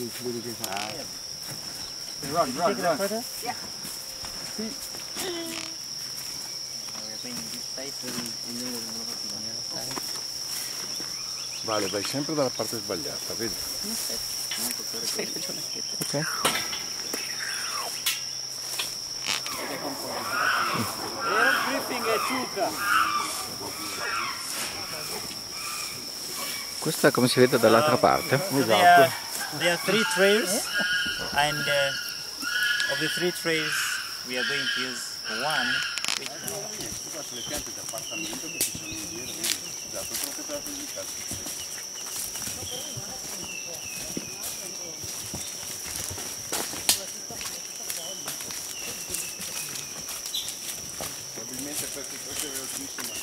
vedi che fa. Run. Yeah. Sì. Vale, vai sempre dalla parte sbagliata, vedi? Ok. Questa come si vede dall'altra parte. Esatto. There are 3 trails, and of the 3 trails we are going to use one. Le piante di appartamento che ci sono in giro, vedi? Esatto, sono che te la prendi in casa. Probabilmente perché questo è velocissimo.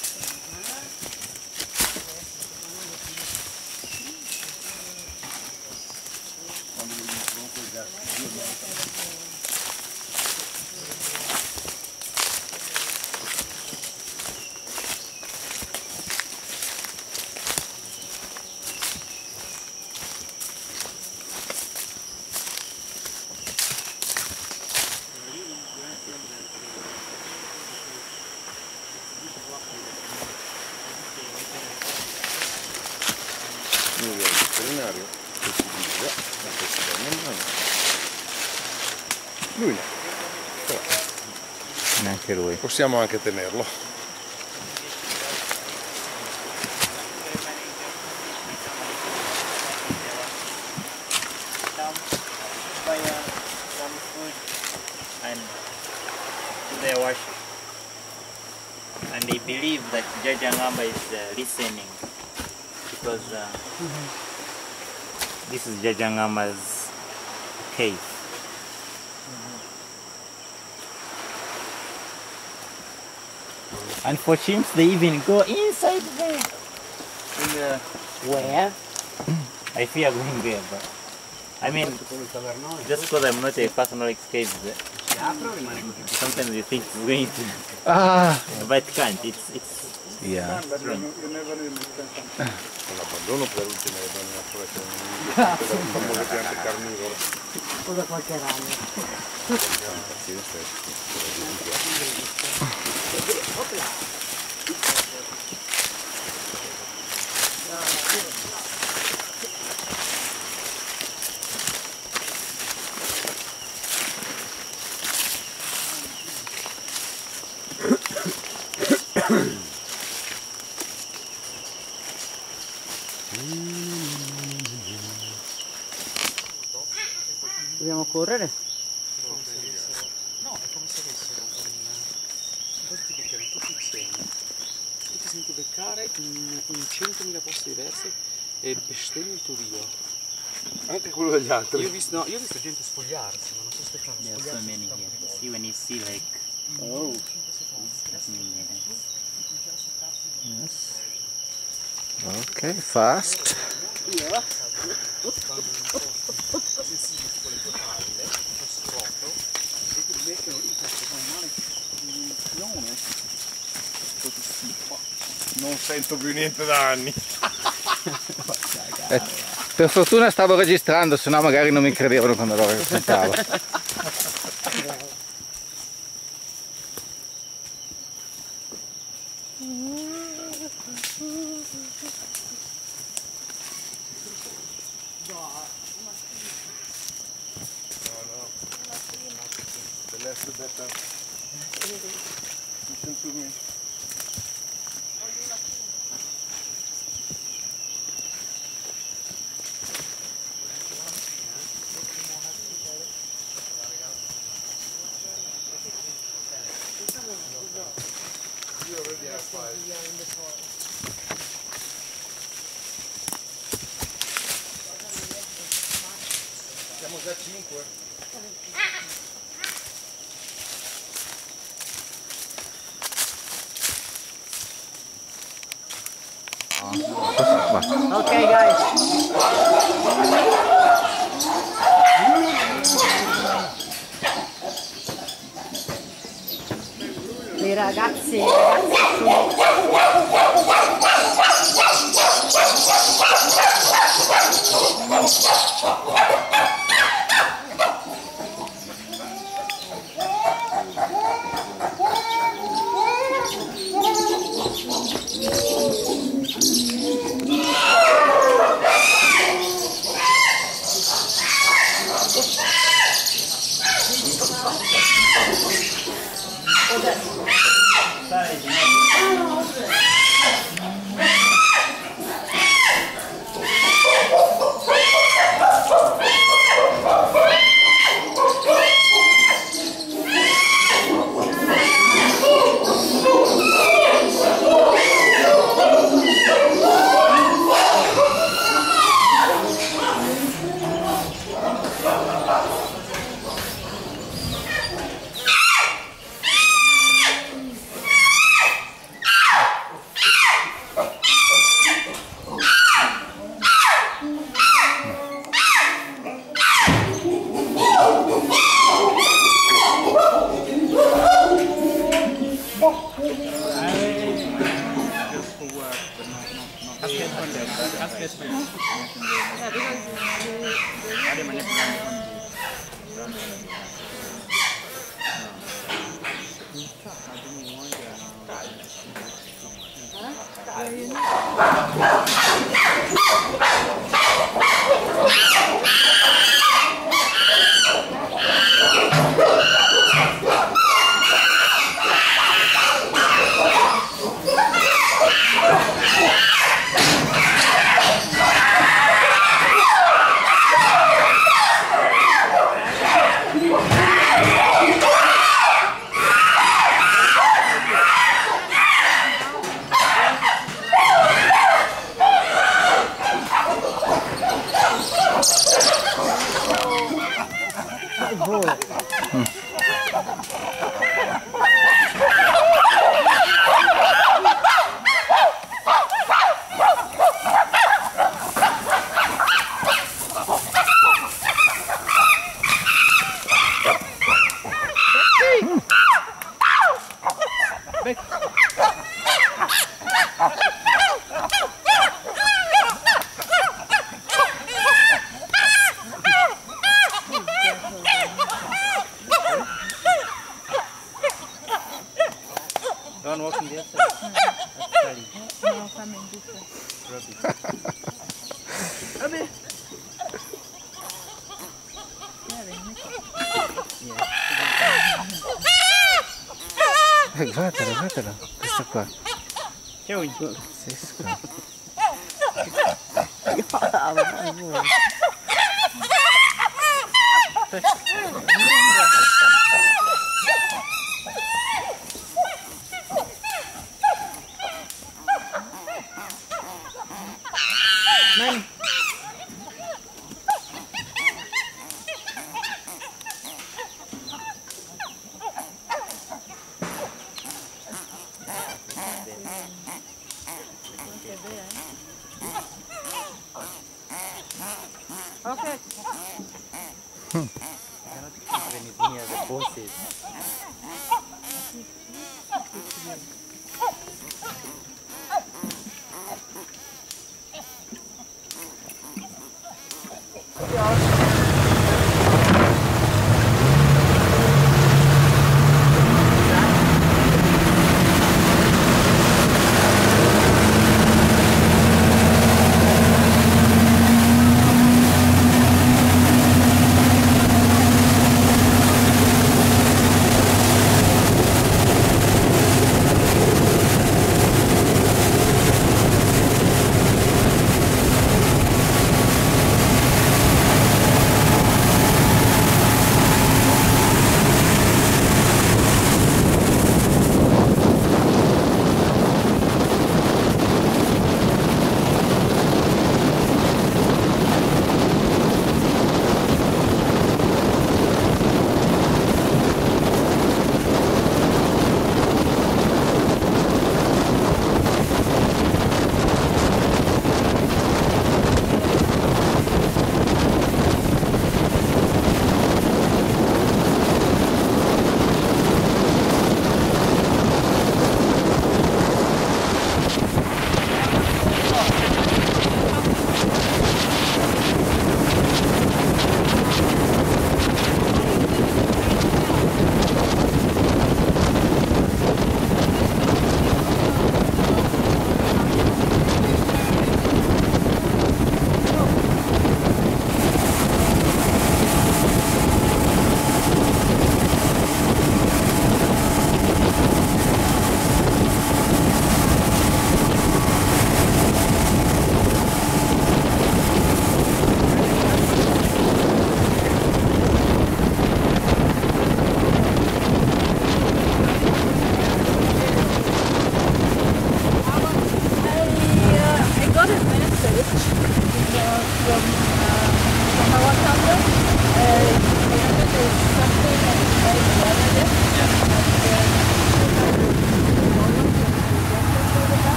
Quando mi dicono quel gas, noi al veterinario che si dice ma questo è un mano. Lui no, però Neanche lui. possiamo anche tenerlo. Fire, some food, and do their worship. And they believe that Jajangamba is listening, because this is Jajangamba's cave. And for chimps, they even go inside there. Where? I fear going there, but I mean, just because I'm not a personal expert, sometimes you think it's going to, but it can't. It's Yeah. strange. Un abbandono per ultime le donne naturali per le famose piante carnivore. Cosa qualche ragno. Dobbiamo correre? No, è come se avessero un po' di beccare tutti insieme. Tu ti senti beccare in 100.000 posti diversi e bestemmi il tuo Dio. Anche quello degli altri. Io ho visto gente spogliarsi, ma non so se fanno There are so spogliarsi. many here. See, when you see like, Oh. that's millions. Yes. Ok, fast. Non sento più niente da anni. Per fortuna stavo registrando, sennò magari non mi credevano quando lo raccontavo. Celeste better. Listen to me. You already have 5. Siamo già 5. Ok guys. Le ragazze sono Don't walk in the other side. That's Sally. No, come in this way. Robbie. Guardatela, questa qua. Ciao. Pazzesco. Okay. Cannot keep anything near the bosses.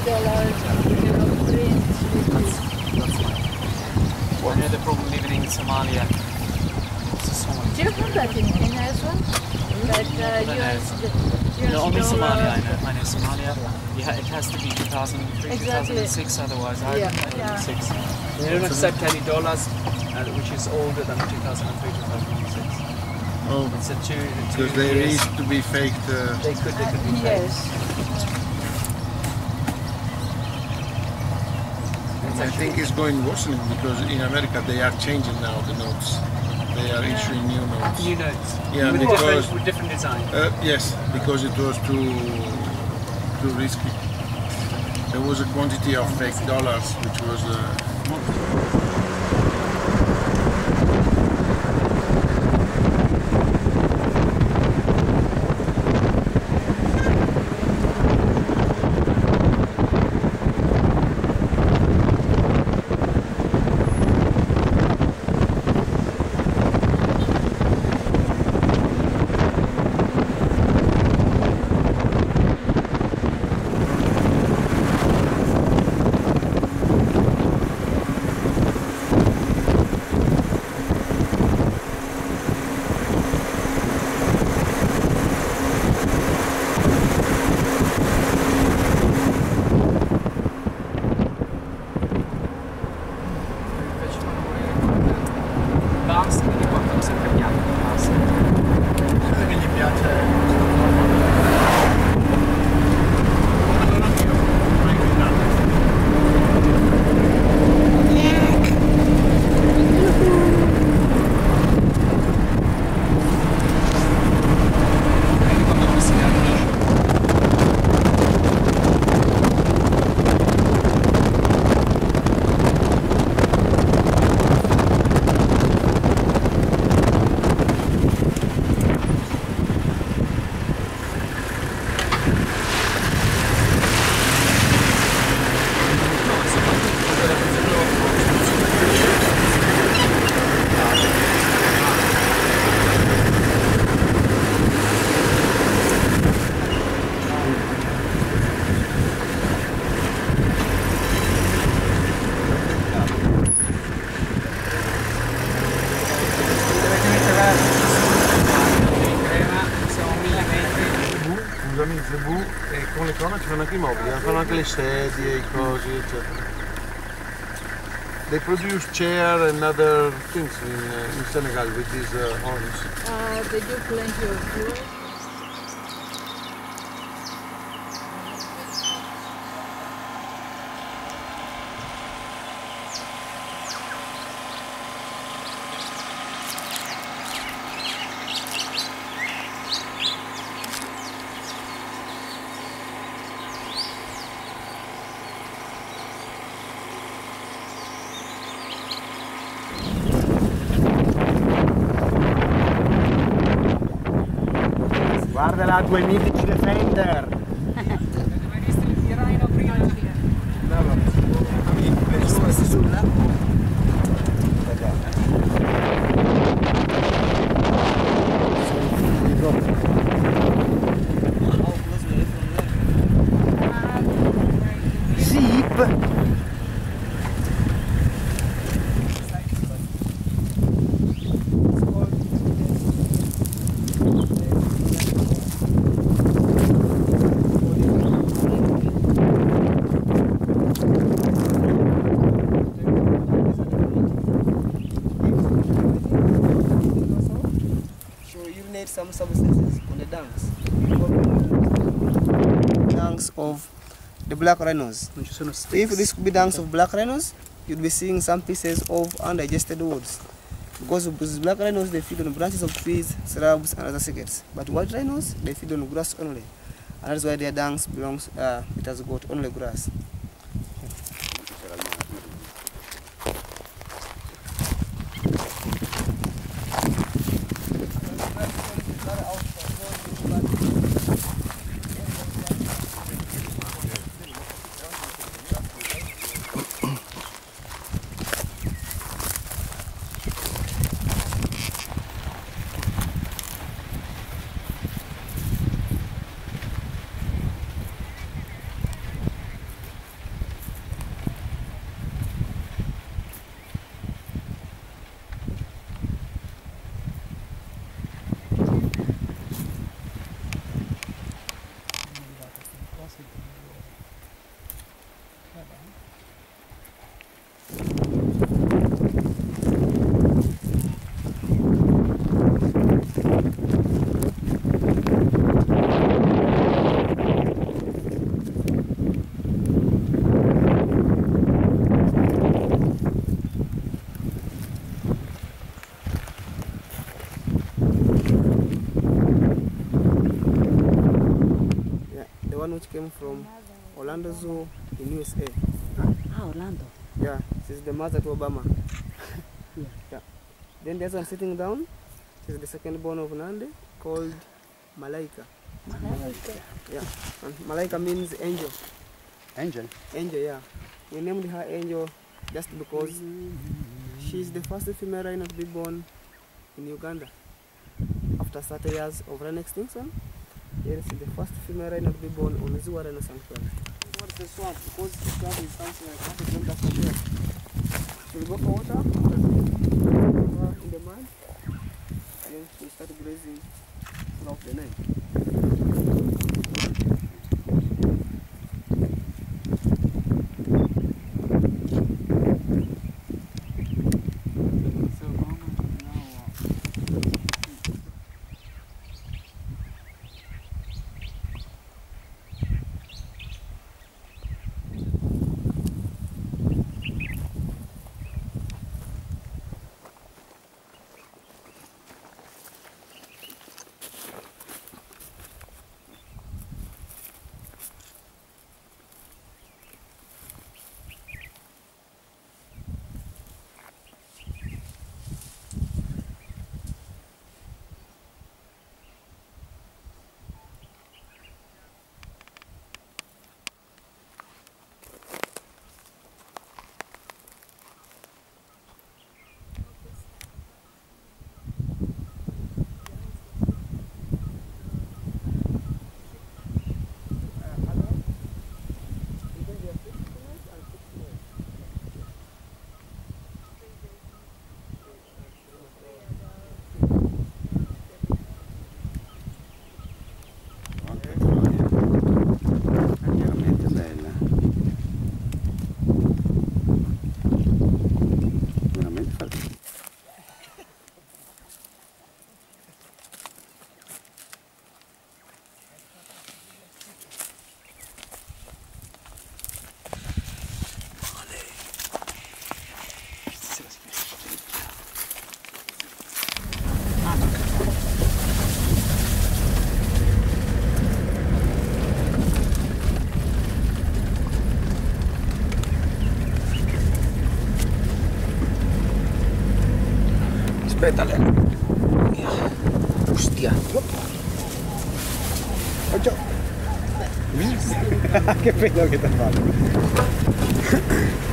The problem living in Somalia. Do you have that in Kenya as well? That No, only Somalia. I know Somalia. Yeah, it has to be 2003, Exactly. 2006. Otherwise, I Yeah. 2006. They don't accept any dollars, which is older than 2003, 2006. Oh, It's a two because they years. used to be faked. They could be fake. Yes. I think it's going worsening because in America they are changing now the notes. They are issuing new notes. New notes. Yeah, with because different design. yes, because it was too risky. There was a quantity of fake dollars which was. Basta, quindi portano sempre bianco. Basta. Perché gli piace. Quindi quando non si garnisce. Scusami, il Zebu e con le corna ci fanno anche i mobili, fanno anche le sedie, i cosi, eccetera. They produce chair and other things in Senegal with these horns. They do plenty of wood. Guarda là, 2 mitici Defender. Zip. Some substances on the dunks. Dunks of the black rhinos. If this could be dunks of black rhinos, you'd be seeing some pieces of undigested woods. Because these black rhinos, they feed on branches of trees, shrubs, and other thickets. But white rhinos, they feed on grass only. And that's why their dunks belongs, it has got only grass. Which came from Orlando Zoo in USA. Ah, Orlando. Yeah, she's the mother to Obama. Yeah. Then there's one sitting down. She's the second born of Nandi, called Malaika. Malaika. Yeah, and Malaika means angel. Angel? Angel, yeah. We named her Angel just because she's the first female rhino to be born in Uganda. After 30 years of rhino extinction, here is the first female rhino to be born on Ziwa Rhino Sanctuary. What is the swamp? Because the swamp is something like that, it's not from here. So we go for water, in the mud, then we start grazing throughout the night. Aspetta, Ostia. Che pedo che ti ha fatto.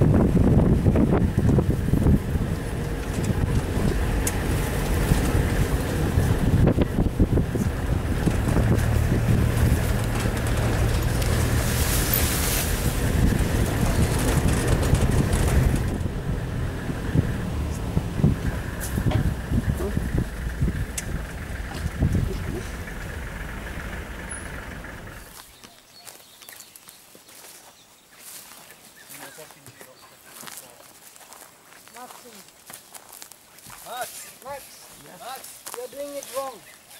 Max, you're doing it wrong.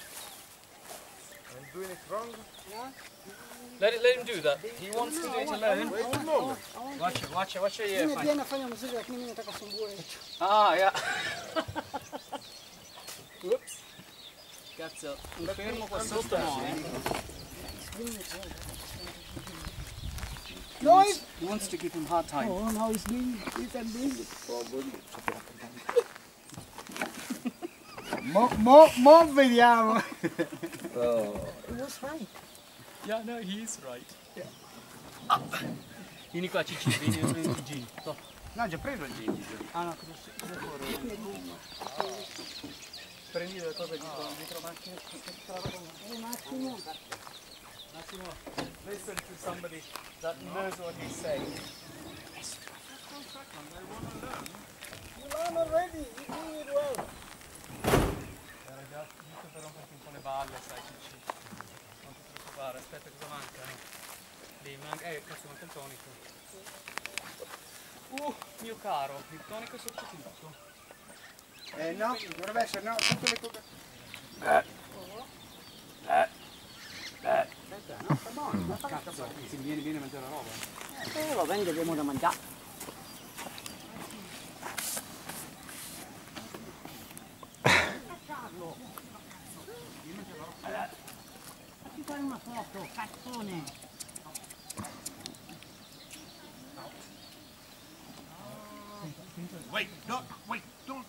I'm doing it wrong? Yeah? Let him do that. He wants to do it alone. Wait a moment. Watch your ear. Mimi pia nafanya muziki lakini mimi nataka sumbue. Ah, yeah. Whoops. Cazzo, un fermo qua sotto no, No, He wants to give him hard time. oh, now he's doing it and doing it. Mo vediamo. It was fine. Yeah, no, he's right. Yeah. Vieni qua Cicci, vieni il gin. No, già preso il gin. Ah no, cosa fuori? Prendi le cose dietro macchina. Massimo, listen to somebody that knows what he's saying. You learn already. You do it well. Ragazzi, giusto per romperti un po' le balle, sai Cicci. Non ti preoccupare, aspetta cosa manca. Cazzo, manca il tonico. Mio caro, il tonico è sotto tutto. No, dovrebbe essere, no, tutte le cose. Aspetta, no, sta buono. Cazzo, si viene a mangiare la roba. Lo vende, abbiamo da mangiare. Ti fai una foto, cazzone! Wait, don't